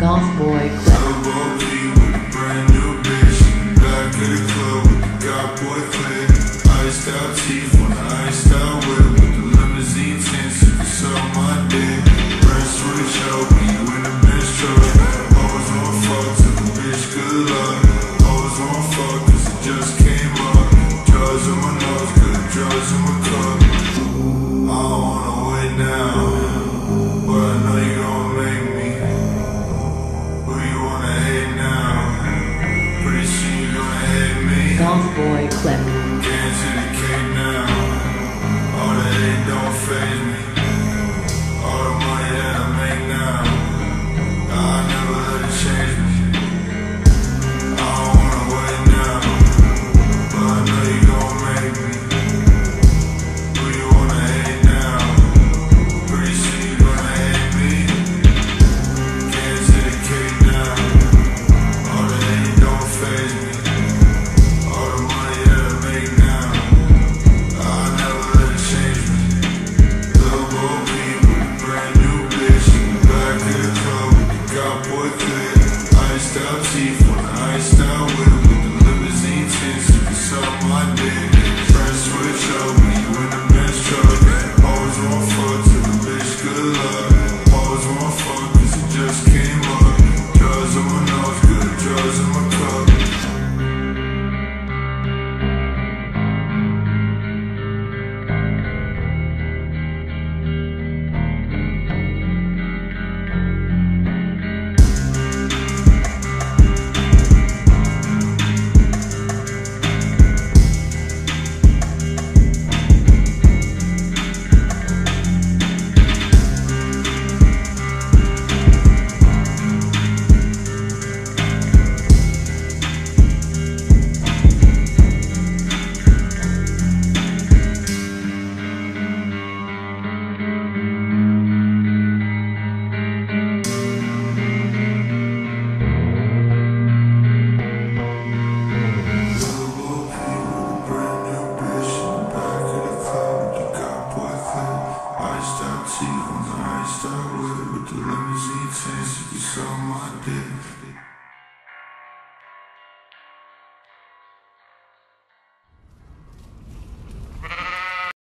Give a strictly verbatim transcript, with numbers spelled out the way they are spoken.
Golf boy clip. Brand new bitch, back at the club with the golf boy clip. Iced out teeth on the iced out whip with the limousine tints. You can suck my dick. Press switch out when you in the bench truck. Always on fuck to the bitch, good luck. Always on fuck cause it just came up. Drugs in my nose, good drugs in my cup. I don't wanna wait now, but I know you gon' make me. Who you wanna hate now? Pretty soon you gonna hate me. Golf boy clip. Getting to the cake now. All the hate don't faze me. All the money that I make now, I never let it change me. I don't wanna wait now, but I know you gon' make me. Who you wanna hate now? Pretty soon you gonna hate me. Getting to the cake now. All the hate don't faze me. All the money that I make now, I never let it change me. Little boy peep with a brand new bitch. Back in the club with the golf boy clip. Iced out teeth on the iced out whip with the limousine tints. You can suck my dick. Press switch up when you in the bench truck. Always want fuck to the bitch, good luck. Always want fuck cause it just came up. Drugs in my nose, good drugs in my cup. Iced out with the limousine tints, you can suck my dick.